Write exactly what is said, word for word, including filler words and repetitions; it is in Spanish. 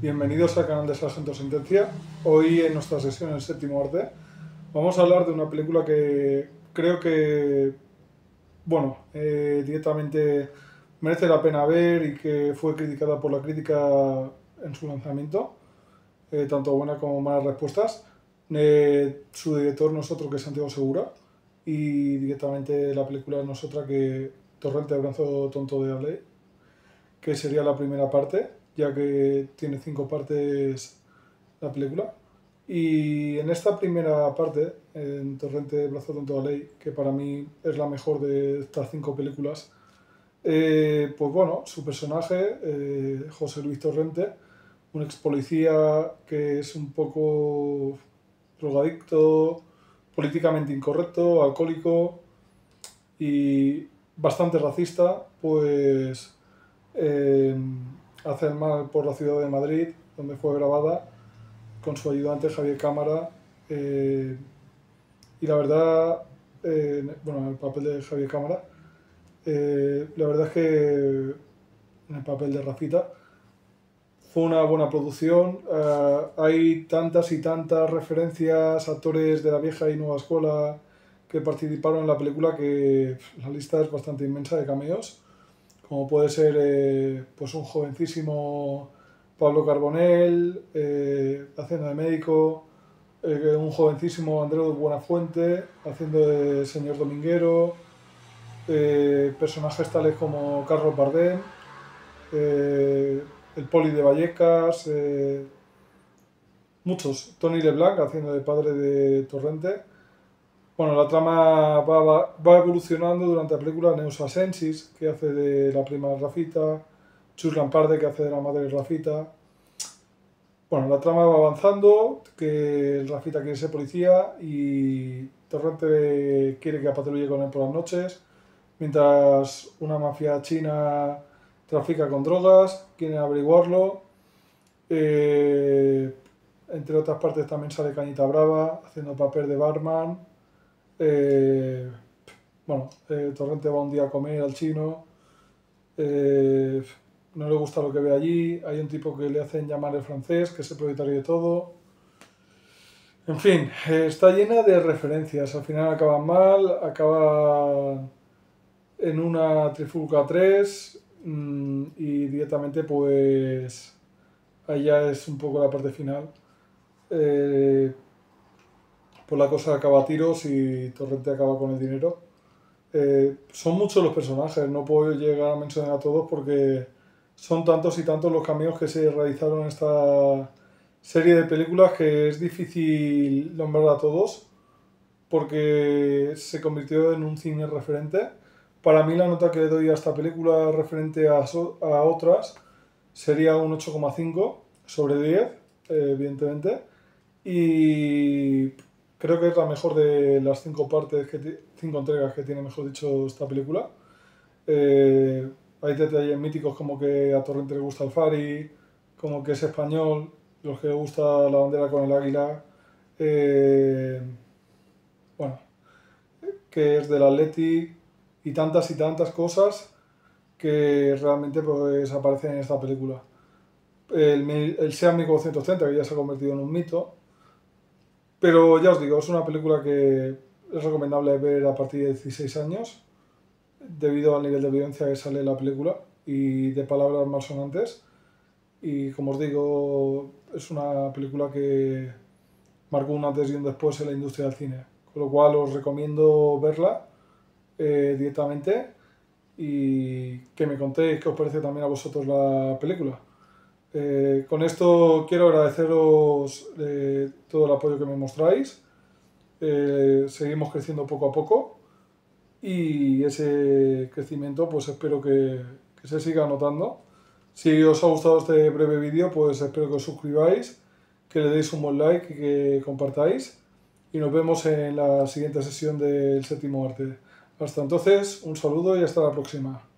Bienvenidos al canal de Sargento Sentencia. Hoy en nuestra sesión El Séptimo Arte vamos a hablar de una película que creo que, bueno, eh, directamente merece la pena ver y que fue criticada por la crítica en su lanzamiento, eh, tanto buenas como malas respuestas. Eh, su director no es otro que Santiago Segura y directamente la película no es otra que Torrente, brazo tonto de la ley, que sería la primera parte, ya que tiene cinco partes la película. Y en esta primera parte, en Torrente, brazo tonto de la ley, que para mí es la mejor de estas cinco películas, eh, pues bueno, su personaje, eh, José Luis Torrente, un ex policía que es un poco drogadicto, políticamente incorrecto, alcohólico y bastante racista, pues eh, hace el mal por la ciudad de Madrid, donde fue grabada, con su ayudante Javier Cámara. Eh, y la verdad, eh, bueno, el papel de Javier Cámara, eh, la verdad es que en el papel de Rafita fue una buena producción. Uh, hay tantas y tantas referencias, actores de la vieja y nueva escuela que participaron en la película, que la lista es bastante inmensa de cameos, como puede ser eh, pues un jovencísimo Pablo Carbonell eh, haciendo de médico, eh, un jovencísimo Andreu Buenafuente haciendo de señor Dominguero, eh, personajes tales como Carlos Bardem, eh, el Poli de Vallecas, eh, muchos, Tony LeBlanc haciendo de padre de Torrente. Bueno, la trama va, va, va evolucionando durante la película. Neus Asensis, que hace de la prima de Rafita, Chus Lamparde, que hace de la madre de Rafita. Bueno, la trama va avanzando, que Rafita quiere ser policía y Torrente quiere que patrulle con él por las noches, mientras una mafia china trafica con drogas, quieren averiguarlo. Eh, entre otras partes también sale Cañita Brava, haciendo papel de barman. Eh, bueno, eh, Torrente va un día a comer al chino, eh, no le gusta lo que ve allí, hay un tipo que le hacen llamar el francés, que es el propietario de todo. En fin, eh, está llena de referencias, al final acaban mal, acaban en una trifulca tres mmm, y directamente pues ahí ya es un poco la parte final. Eh, pues la cosa acaba a tiros y Torrente acaba con el dinero. Eh, son muchos los personajes, no puedo llegar a mencionar a todos porque son tantos y tantos los cameos que se realizaron en esta serie de películas que es difícil nombrar a todos porque se convirtió en un cine referente. Para mí la nota que le doy a esta película referente a, so a otras sería un ocho coma cinco sobre diez, eh, evidentemente, y creo que es la mejor de las cinco partes, que cinco entregas que tiene, mejor dicho, esta película. Eh, hay detalles míticos como que a Torrente le gusta el Fari, como que es español, los que le gusta la bandera con el águila, eh, bueno, que es del Athletic y tantas y tantas cosas que realmente pues aparecen en esta película. El, el SEAT mil cuatrocientos treinta, que ya se ha convertido en un mito. Pero ya os digo, es una película que es recomendable ver a partir de dieciséis años, debido al nivel de violencia que sale en la película y de palabras malsonantes. Y como os digo, es una película que marcó un antes y un después en la industria del cine. Con lo cual os recomiendo verla eh, directamente y que me contéis qué os parece también a vosotros la película. Eh, con esto quiero agradeceros eh, todo el apoyo que me mostráis. Eh, seguimos creciendo poco a poco y ese crecimiento pues espero que, que se siga notando. Si os ha gustado este breve vídeo, pues espero que os suscribáis, que le deis un buen like y que compartáis. Y nos vemos en la siguiente sesión del Séptimo Arte. Hasta entonces, un saludo y hasta la próxima.